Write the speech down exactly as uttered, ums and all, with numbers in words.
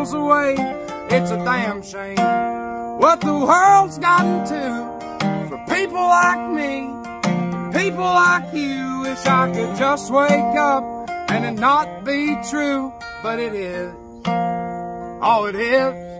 miles away. It's a damn shame what the world's gotten to for people like me, people like you. Wish I could just wake up and it not be true, but it is. Oh, it is.